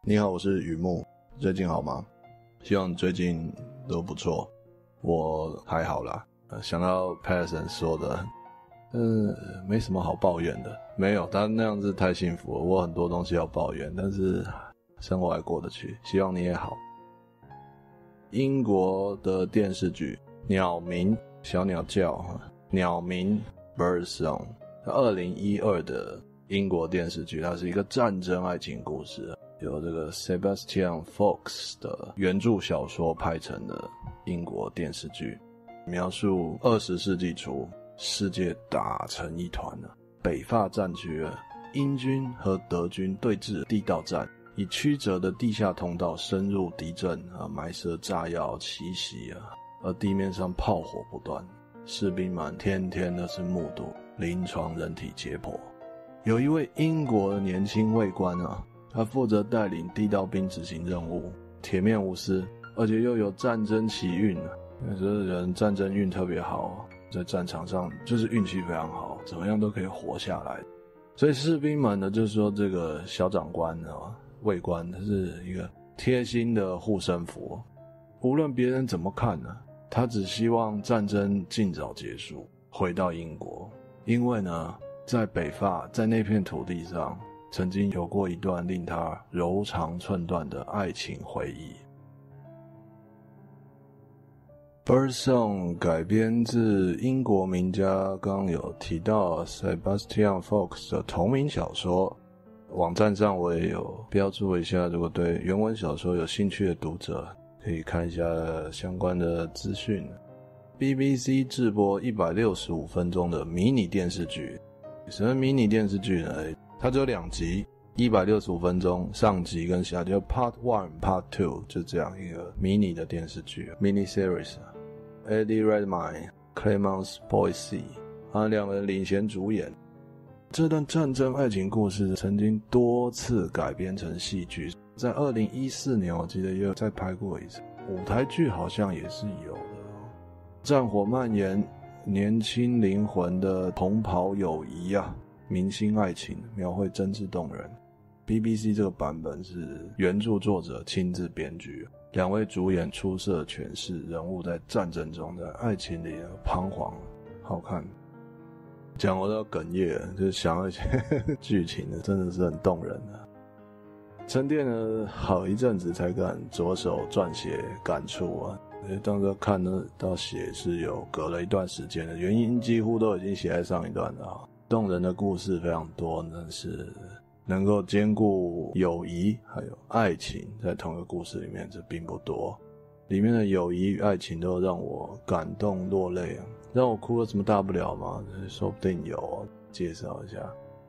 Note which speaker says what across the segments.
Speaker 1: 你好，我是雨木，最近好吗？希望最近都不错，我还好啦。想到 Patterson 说的，没什么好抱怨的，没有，他那样子太幸福了。我很多东西要抱怨，但是生活还过得去，希望你也好。英国的电视剧鸟鸣，小鸟叫，鸟鸣 Bird Song， 2012的英国电视剧，它是一个战争爱情故事，由这个 Sebastian Faulks 的原著小说拍成的英国电视剧，描述20世纪初世界打成一团了，北法战区了，英军和德军对峙地道战，以曲折的地下通道深入敌阵，埋设炸药奇袭，而地面上炮火不断，士兵们天天都是目睹临床人体解剖。有一位英国的年轻卫官他负责带领地道兵执行任务，铁面无私，而且又有战争奇运，这人战争运特别好，在战场上就是运气非常好，怎么样都可以活下来。所以士兵们呢，就是说这个小长官卫官，他是一个贴心的护身符，无论别人怎么看呢，他只希望战争尽早结束，回到英国。因为呢，在北法，在那片土地上曾经有过一段令他柔肠寸断的爱情回忆。Bird Song 改编自英国名家刚刚有提到 Sebastian Faulks 的同名小说，网站上我也有标注一下，如果对原文小说有兴趣的读者可以看一下相关的资讯。BBC 制播165分钟的迷你电视剧。什么迷你电视剧呢？它只有2集，165分钟，上集跟下集 Part 1 Part 2， 就这样一个迷你的电视剧 Mini Series。Eddie Redmayne、Clemence Boyce 2个人领衔主演。这段战争爱情故事曾经多次改编成戏剧，在2014年我记得也有再拍过一次，舞台剧好像也是有的。战火蔓延，年轻灵魂的同袍友谊明星爱情，描绘真挚动人。BBC 这个版本是原著作者亲自编剧，2位主演出色诠释人物在战争中的爱情里的彷徨，好看。讲我都要哽咽了，就是想到一些剧情真的是很动人沉淀了好一阵子才敢着手撰写感触当时看到写是有隔了一段时间的，原因几乎都已经写在上一段了动人的故事非常多，但是能够兼顾友谊还有爱情在同一个故事里面，这并不多。里面的友谊与爱情都让我感动落泪让我哭有什么大不了吗？说不定有介绍一下。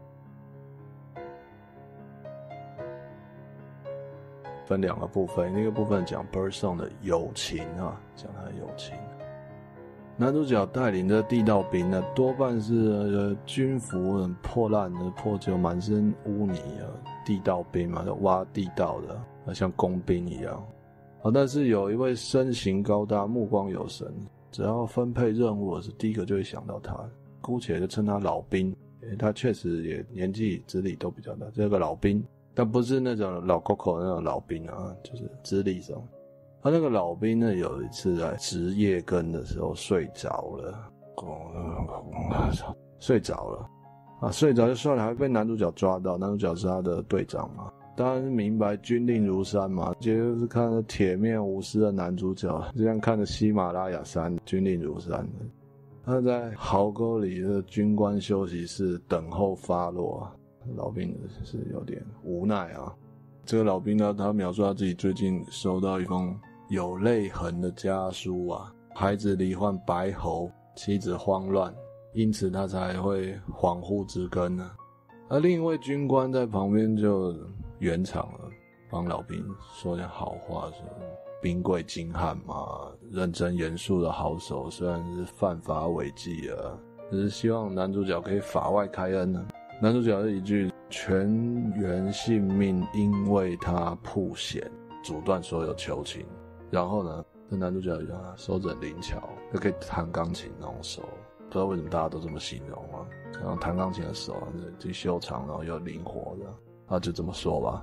Speaker 1: 分2个部分，一个部分讲 Bird Song 的友情讲他的友情。男主角带领的地道兵多半是军服很破烂的破旧满身污泥地道兵嘛，挖地道的像工兵一样但是有一位身形高大目光有神，只要分配任务我是第一个就会想到他，姑且就称他老兵，他确实也年纪资历都比较大，这个老兵，但不是那种老 Coco 那种老兵就是资历上。他那个老兵呢，有一次在值夜更的时候睡着了，睡着就算了，还被男主角抓到，男主角是他的队长嘛，当然明白军令如山嘛，就是看着铁面无私的男主角，这样看着喜马拉雅山军令如山的。他在壕沟里的军官休息室等候发落老兵是有点无奈这个老兵呢，他描述他自己最近收到一封有泪痕的家书孩子罹患白喉，妻子慌乱，因此他才会恍惚之更而另一位军官在旁边就圆场了，帮老兵说点好话，说兵贵精悍嘛，认真严肃的好手虽然是犯法违纪只是希望男主角可以法外开恩男主角是一句全员性命因为他曝险，阻断所有求情。然后呢，这男主角手指很灵巧，就可以弹钢琴那种手，不知道为什么大家都这么形容可能弹钢琴的手既修长然后又灵活的就这么说吧。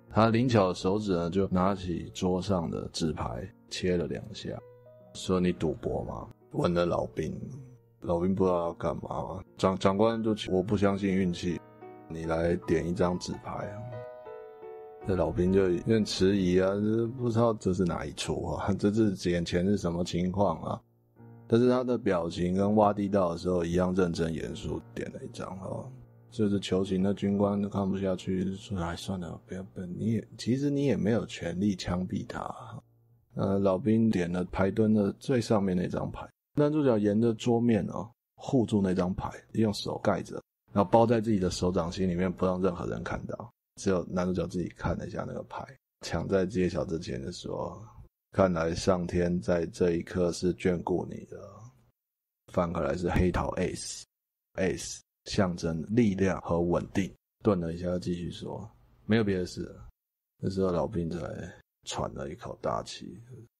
Speaker 1: 他灵巧的手指呢，就拿起桌上的纸牌切了2下，说：“你赌博吗？”问了老兵，老兵不知道要干嘛，长官就我不相信运气，你来点一张纸牌啊。这老兵就有点迟疑啊，不知道这是哪一出啊，这是眼前是什么情况啊？但是他的表情跟挖地道的时候一样认真严肃，点了一张哦。就是求情的军官看不下去，说：“哎，算了，不要，其实你也没有权利枪毙他。”老兵点了牌墩的最上面那张牌，男主角沿着桌面护住那张牌，用手盖着，然后包在自己的手掌心里面，不让任何人看到。只有男主角自己看了一下那个牌，抢在揭晓之前就说：“看来上天在这一刻是眷顾你的。”翻过来是黑桃 Ace 象征力量和稳定。顿了一下继续说：“没有别的事了。”那时候老兵才喘了一口大气。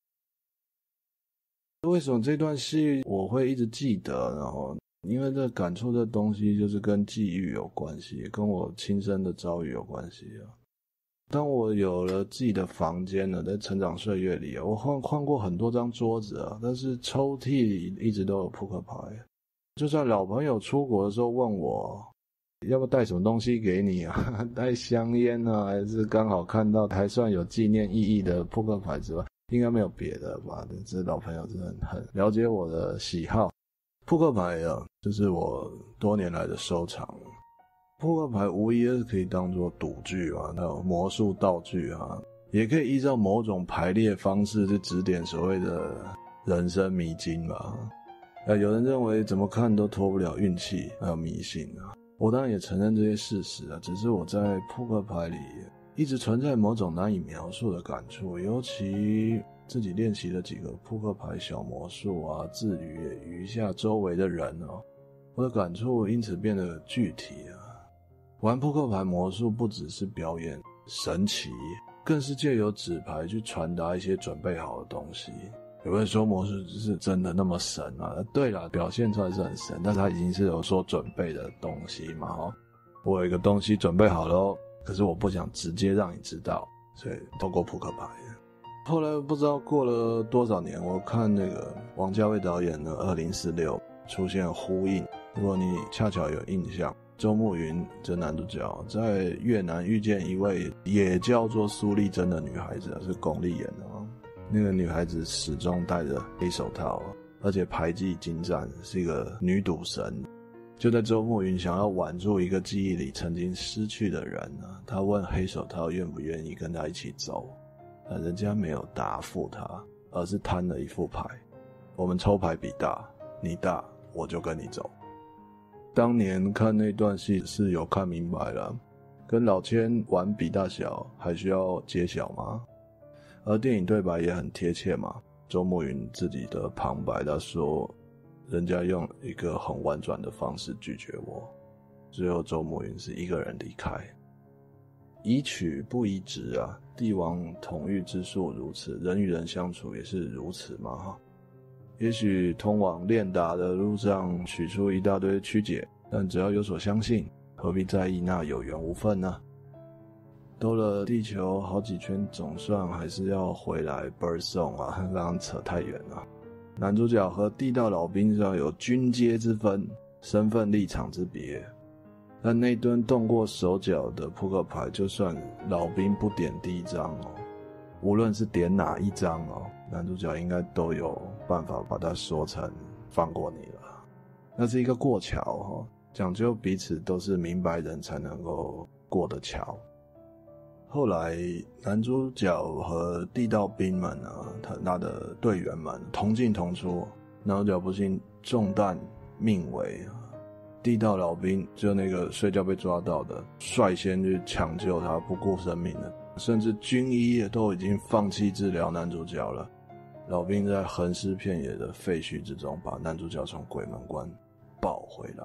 Speaker 1: 为什么这段戏我会一直记得？然后因为这感触的东西就是跟际遇有关系，跟我亲身的遭遇有关系啊。当我有了自己的房间了，在成长岁月里我换过很多张桌子啊，但是抽屉里一直都有扑克牌。就算老朋友出国的时候问我要不要带什么东西给你啊，带香烟啊，还是刚好看到还算有纪念意义的扑克牌之外，应该没有别的吧。这老朋友真的很了解我的喜好。扑克牌啊，就是我多年来的收藏。扑克牌无疑是可以当作赌具啊，还有魔术道具啊，也可以依照某种排列方式去指点所谓的人生迷津吧。有人认为怎么看都脱不了运气还有迷信啊，我当然也承认这些事实啊，只是我在扑克牌里一直存在某种难以描述的感触，尤其自己练习了几个扑克牌小魔术啊，至于下周围的人我的感触因此变得具体啊。玩扑克牌魔术不只是表演神奇，更是借由纸牌去传达一些准备好的东西。有人说魔术是真的那么神啊？对啦，表现出来是很神，但是它已经是有所准备的东西嘛。我有一个东西准备好了可是我不想直接让你知道，所以透过扑克牌。后来不知道过了多少年，我看那个王家卫导演的2046出现呼应，如果你恰巧有印象，周慕云这男主角在越南遇见一位也叫做苏丽珍的女孩子，是巩俐演的那个女孩子始终戴着黑手套，而且牌技精湛，是一个女赌神。就在周慕云想要挽住一个记忆里曾经失去的人他问黑手套愿不愿意跟他一起走，人家没有答复他，而是摊了一副牌，我们抽牌比大，你大我就跟你走。当年看那段戏是有看明白了，跟老千玩比大小还需要揭晓吗？而电影对白也很贴切嘛，周慕云自己的旁白他说人家用一个很婉转的方式拒绝我，最后周慕云是一个人离开。宜取不宜直啊，帝王统御之术如此，人与人相处也是如此嘛也许通往练达的路上取出一大堆曲解，但只要有所相信，何必在意那有缘无分呢？兜了地球好几圈，总算还是要回来 Birdsong 啊，刚刚扯太远了。男主角和地道老兵是要有军阶之分，身份立场之别。但那吨动过手脚的扑克牌，就算老兵不点第一张无论是点哪一张男主角应该都有办法把它说成放过你了。那是一个过桥讲究彼此都是明白人才能够过的桥。后来男主角和地道兵们他的队员们同进同出，男主角不幸中弹命危，地道老兵就那个睡觉被抓到的率先去抢救他，不顾生命的，甚至军医也都已经放弃治疗男主角了。老兵在横尸遍野的废墟之中把男主角从鬼门关抱回来。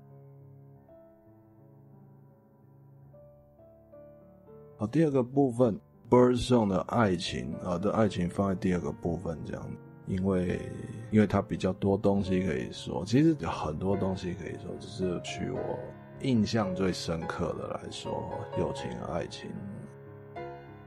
Speaker 1: 好，第二个部分 Birdsong 的爱情的爱情放在第二个部分这样，因为它比较多东西可以说，其实有很多东西可以说，只是取我印象最深刻的来说，友情和爱情。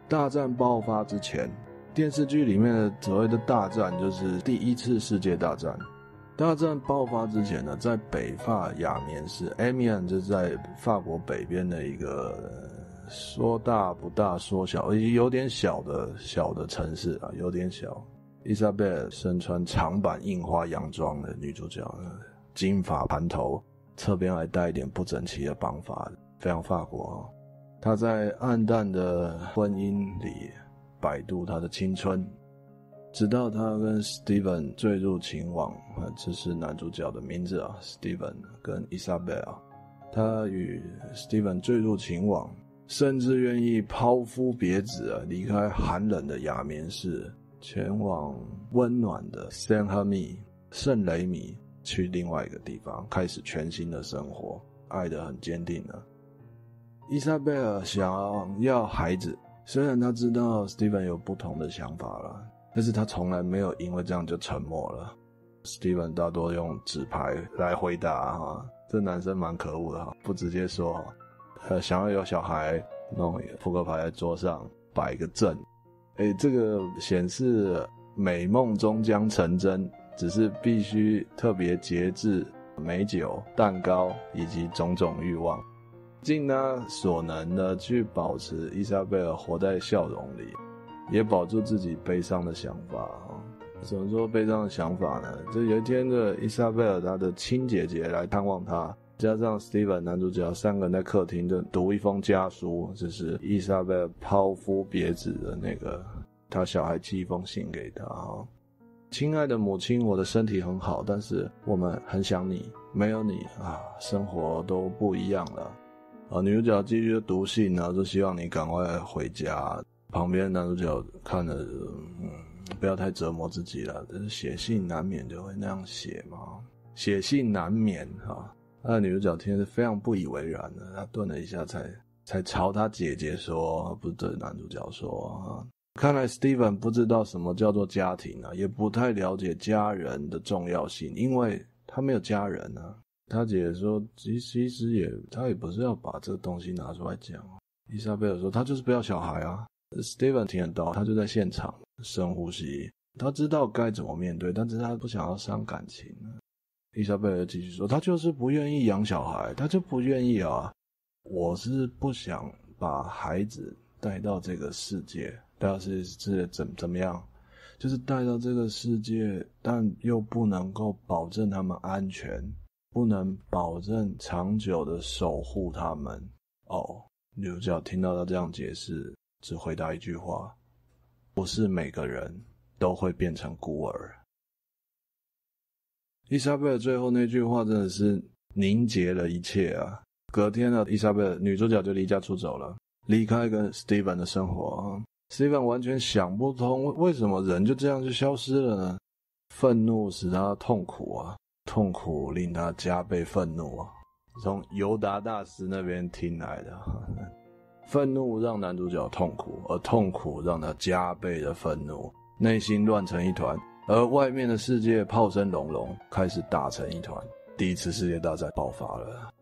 Speaker 1: 大战爆发之前，电视剧里面的所谓的大战就是第一次世界大战。大战爆发之前呢，在北法亚眠市 Amiens 就是在法国北边的一个说大不大说小有点小的城市啊，有点小。伊莎贝尔身穿长版印花洋装的女主角，金发盘头，侧边还带一点不整齐的绑法，非常法国。她在暗淡的婚姻里摆渡她的青春，直到她跟 Steven 坠入情网，这是男主角的名字啊 ，Steven 跟伊莎贝尔。她与 Steven 坠入情网，甚至愿意抛夫别子啊，离开寒冷的亚眠市，前往温暖的圣雷米，去另外一个地方开始全新的生活，爱得很坚定了。伊莎贝尔想要孩子，虽然她知道 Steven 有不同的想法了，但是她从来没有因为这样就沉默了。Steven 大多用纸牌来回答哈，这男生蛮可恶的哈，不直接说想要有小孩，弄一个扑克牌在桌上摆一个阵，这个显示美梦终将成真，只是必须特别节制美酒、蛋糕以及种种欲望，尽他所能的去保持伊莎贝尔活在笑容里，也保住自己悲伤的想法。怎么说悲伤的想法呢？就有一天的伊莎贝尔她的亲姐姐来探望她，加上 Steven 男主角3个人在客厅就读一封家书，就是伊莎贝尔抛夫别子的那个，他小孩寄一封信给他。亲爱的母亲，我的身体很好，但是我们很想你，没有你啊，生活都不一样了。女主角继续读信，然后就希望你赶快回家。旁边男主角看了，不要太折磨自己了，但是写信难免就会那样写嘛，写信难免哈。女主角听是非常不以为然的，她顿了一下才朝她姐姐说，不是对男主角说。看来 Steven 不知道什么叫做家庭啊，也不太了解家人的重要性，因为他没有家人啊。他姐姐说其实他也不是要把这个东西拿出来讲。伊莎贝尔说他就是不要小孩啊。Steven 听得到，他就在现场深呼吸，他知道该怎么面对，但是他不想要伤感情。伊莎贝尔继续说他就是不愿意养小孩，他就不愿意啊。我是不想把孩子带到这个世界，带到世界怎么样，就是带到这个世界，但又不能够保证他们安全，不能保证长久的守护他们。女主角听到他这样解释，只回答一句话，不是每个人都会变成孤儿。伊莎贝尔最后那句话真的是凝结了一切啊。隔天呢，伊莎贝尔女主角就离家出走了，离开跟 Steven 的生活。Steven 完全想不通为什么人就这样就消失了呢？愤怒使他痛苦啊，痛苦令他加倍愤怒啊，从尤达大师那边听来的。愤怒让男主角痛苦，而痛苦让他加倍的愤怒，内心乱成一团，而外面的世界炮声隆隆，开始打成一团。第一次世界大战爆发了。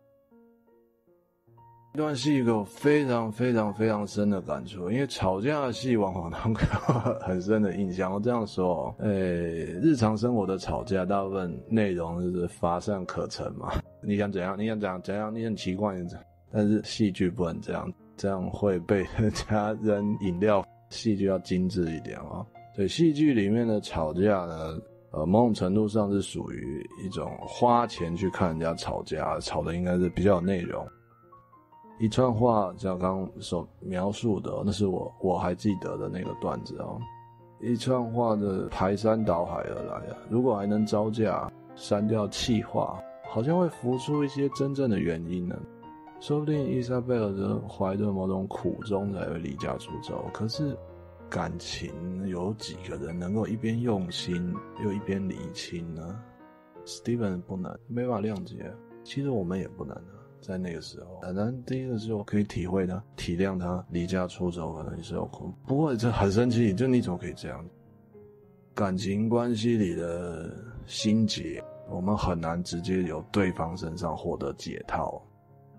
Speaker 1: 这段戏给我非常非常非常深的感触，因为吵架的戏往往能够很深的印象。我这样说日常生活的吵架大部分内容就是乏善可陈嘛，你想怎样你想怎样，你很奇怪，但是戏剧不能这样，这样会被人家扔饮料。戏剧要精致一点啊。所以戏剧里面的吵架呢，某种程度上是属于一种花钱去看人家吵架，吵的应该是比较有内容。一串话像刚刚所描述的，那是我还记得的那个段子哦。一串话的排山倒海而来啊，如果还能招架，删掉气话，好像会浮出一些真正的原因呢。说不定伊莎贝尔的怀着某种苦衷才会离家出走，可是感情有几个人能够一边用心又一边理清呢？ Steven 不能，没法谅解，其实我们也不能啊。在那个时候，当然第一个是我可以体会他，体谅他离家出走可能也是有苦，不过这很生气，就你怎么可以这样？感情关系里的心结，我们很难直接由对方身上获得解套，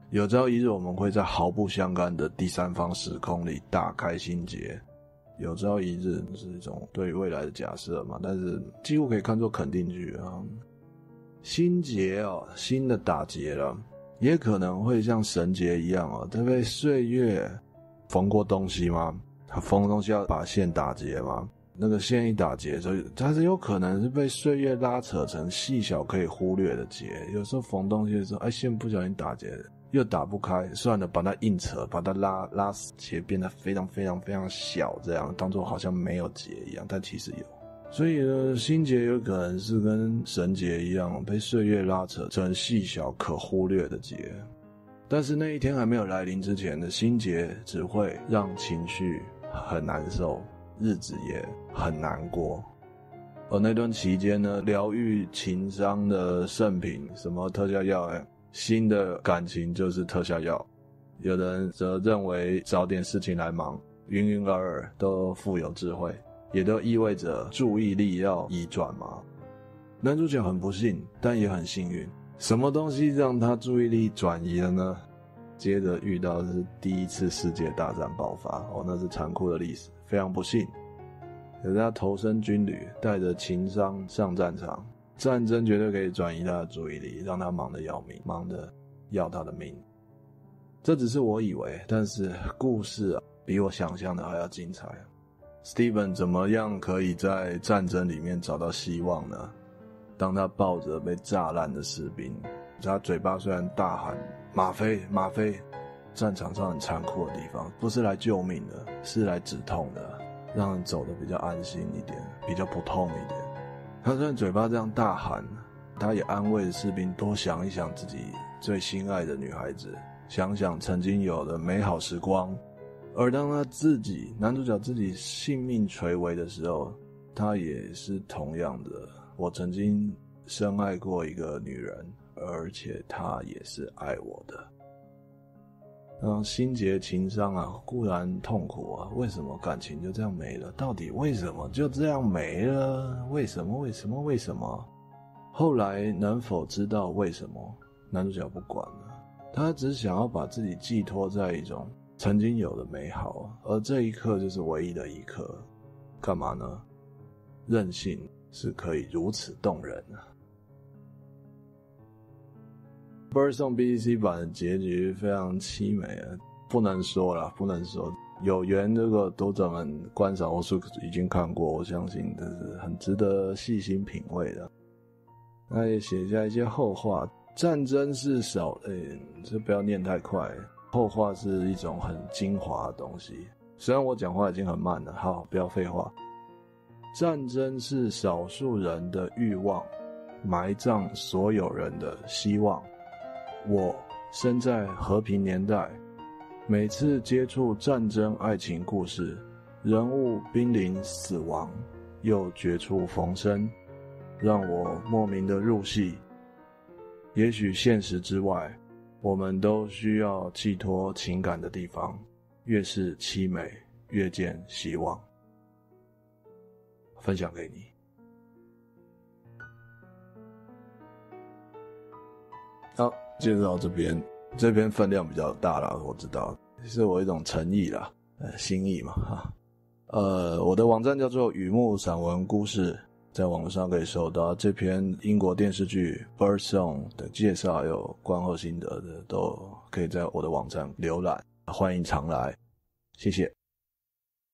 Speaker 1: 有朝一日我们会在毫不相干的第三方时空里打开心结。有朝一日是一种对于未来的假设嘛，但是几乎可以看作肯定句啊。心结新的打结了，也可能会像绳结一样它被岁月缝过东西吗？缝东西要把线打结吗？那个线一打结，所以它是有可能是被岁月拉扯成细小可以忽略的结。有时候缝东西的时候，线不小心打结又打不开，算了，把它硬扯，把它拉死结，变得非常非常非常小，这样当作好像没有结一样，但其实有。所以呢，心结有可能是跟绳结一样，被岁月拉扯成细小可忽略的结。但是那一天还没有来临之前的心结，只会让情绪很难受，日子也很难过。而那段期间呢，疗愈情伤的圣品，什么特效药新的感情就是特效药。有人则认为找点事情来忙，云云而尔都富有智慧，也都意味着注意力要移转嘛。男主角很不幸，但也很幸运。什么东西让他注意力转移了呢？接着遇到的是第一次世界大战爆发，那是残酷的历史，非常不幸。可是他投身军旅，带着情伤上战场，战争绝对可以转移他的注意力，让他忙得要命，忙得要他的命。这只是我以为，但是故事比我想象的还要精彩。Steven 怎么样可以在战争里面找到希望呢？当他抱着被炸烂的士兵，他嘴巴虽然大喊吗啡吗啡，战场上很残酷的地方，不是来救命的，是来止痛的，让人走得比较安心一点，比较不痛一点。他虽然嘴巴这样大喊，他也安慰士兵多想一想自己最心爱的女孩子，想想曾经有的美好时光。而当他男主角自己性命垂危的时候，他也是同样的，我曾经深爱过一个女人，而且她也是爱我的。心结情伤固然痛苦为什么感情就这样没了？到底为什么就这样没了？为什么？后来能否知道为什么？男主角不管了，他只想要把自己寄托在一种曾经有的美好，而这一刻就是唯一的一刻。干嘛呢？任性是可以如此动人Birdsong BBC 版的结局非常凄美不能说。有缘这个读者们观赏或是已经看过，我相信这是很值得细心品味的。那也写下一些后话，战争是这不要念太快，后话是一种很精华的东西。虽然我讲话已经很慢了，好，不要废话。战争是少数人的欲望，埋葬所有人的希望。我生在和平年代，每次接触战争爱情故事，人物濒临死亡，又绝处逢生，让我莫名的入戏。也许现实之外，我们都需要寄托情感的地方，越是凄美，越见希望。分享给你。好，介绍这篇分量比较大啦，我知道，是我一种诚意啦，心意嘛我的网站叫做雨木散文故事，在网络上可以收到这篇英国电视剧 Birdsong 的介绍，还有观后心得的，都可以在我的网站浏览，欢迎常来，谢谢。